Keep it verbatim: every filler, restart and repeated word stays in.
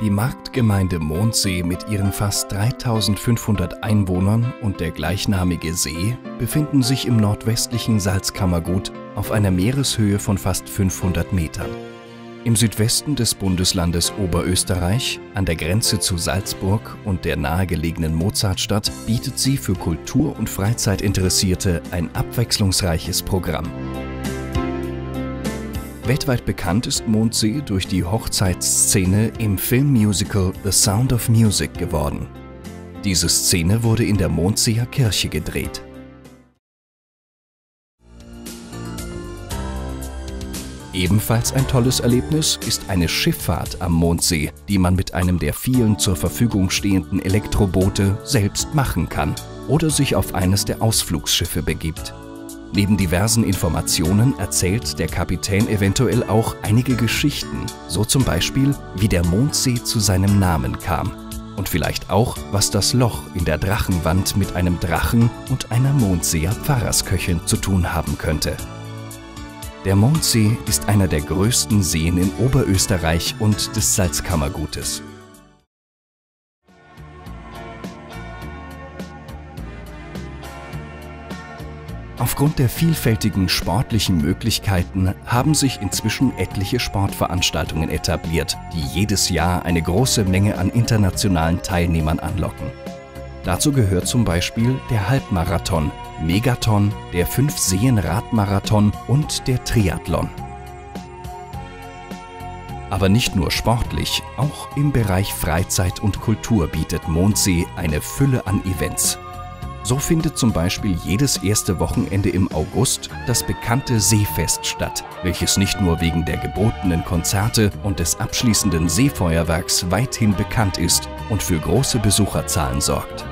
Die Marktgemeinde Mondsee mit ihren fast dreitausendfünfhundert Einwohnern und der gleichnamige See befinden sich im nordwestlichen Salzkammergut auf einer Meereshöhe von fast fünfhundert Metern. Im Südwesten des Bundeslandes Oberösterreich, an der Grenze zu Salzburg und der nahegelegenen Mozartstadt, bietet sie für Kultur- und Freizeitinteressierte ein abwechslungsreiches Programm. Weltweit bekannt ist Mondsee durch die Hochzeitsszene im Filmmusical The Sound of Music geworden. Diese Szene wurde in der Mondseer Kirche gedreht. Ebenfalls ein tolles Erlebnis ist eine Schifffahrt am Mondsee, die man mit einem der vielen zur Verfügung stehenden Elektroboote selbst machen kann oder sich auf eines der Ausflugsschiffe begibt. Neben diversen Informationen erzählt der Kapitän eventuell auch einige Geschichten, so zum Beispiel, wie der Mondsee zu seinem Namen kam und vielleicht auch, was das Loch in der Drachenwand mit einem Drachen und einer Mondseer Pfarrersköchin zu tun haben könnte. Der Mondsee ist einer der größten Seen in Oberösterreich und des Salzkammergutes. Aufgrund der vielfältigen sportlichen Möglichkeiten haben sich inzwischen etliche Sportveranstaltungen etabliert, die jedes Jahr eine große Menge an internationalen Teilnehmern anlocken. Dazu gehört zum Beispiel der Halbmarathon, Megathon, der Fünf-Seen-Radmarathon und der Triathlon. Aber nicht nur sportlich, auch im Bereich Freizeit und Kultur bietet Mondsee eine Fülle an Events. So findet zum Beispiel jedes erste Wochenende im August das bekannte Seefest statt, welches nicht nur wegen der gebotenen Konzerte und des abschließenden Seefeuerwerks weithin bekannt ist und für große Besucherzahlen sorgt.